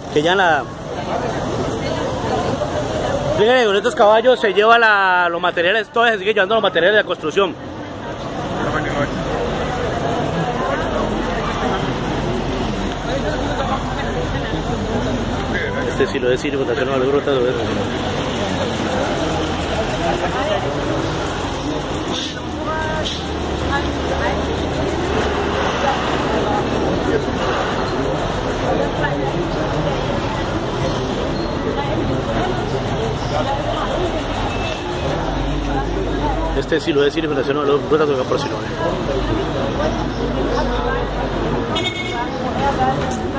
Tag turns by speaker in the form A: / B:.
A: que ya la... Fíjense, con estos caballos se lleva los materiales, todavía se sigue llevando los materiales de la construcción. Este sí lo de Sirio, contra no las grutas, este sí lo de Sirio, contra no las grutas, por si no.